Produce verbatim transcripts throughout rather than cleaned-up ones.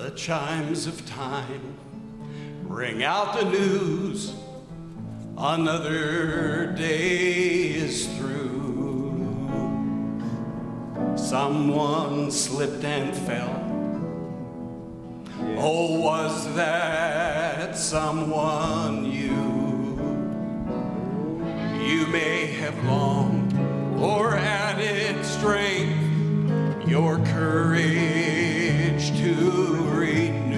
The chimes of time ring out the news. Another day is through. Someone slipped and fell. Oh, was that someone you? You may have longed or added strength, your courage to renew.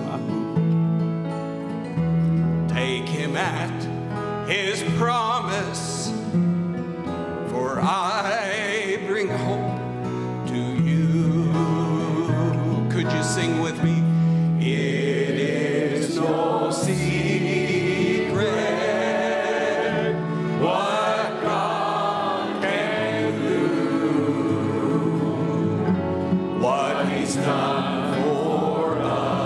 Take him at his promise, for I bring hope to you. Could you sing with me? It is no secret what God can do, what He's done for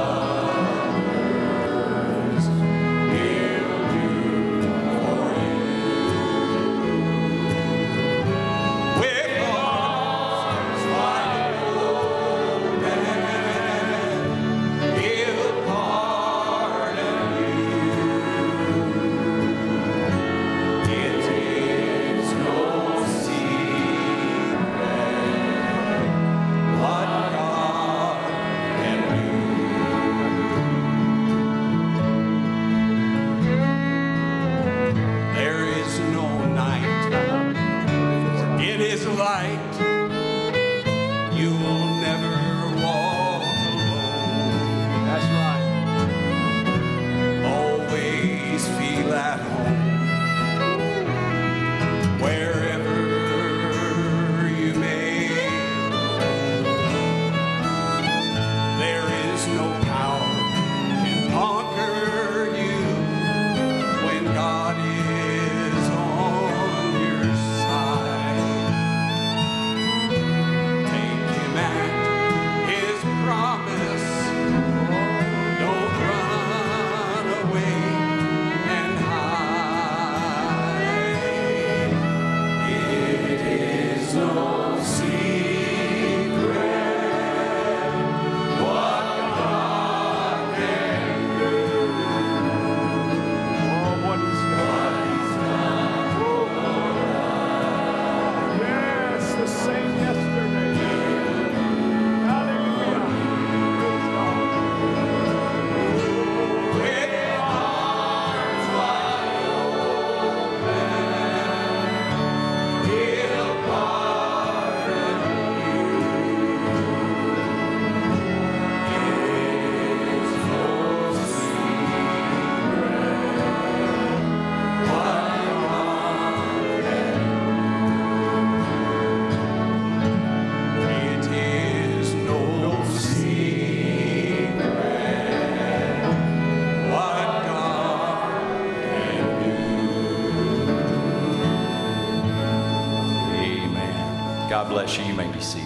others, He'll do for you. With arms wide open, He'll pardon you. It is no secret what God can do. There is no night, for in His light you will never walk alone. That's right. Always feel at home wherever you may roam. There is no power can conquer you when God is on your side. Take Him at His promise. Don't run away and hide. It is no secret what God can do. Oh, what He's done. Yes, the same yesterday. Hallelujah. Praise God. With arms wide open, He'll pardon you. It is no secret what God can do. It is no secret what God can do. Amen. God bless you. You may be seated.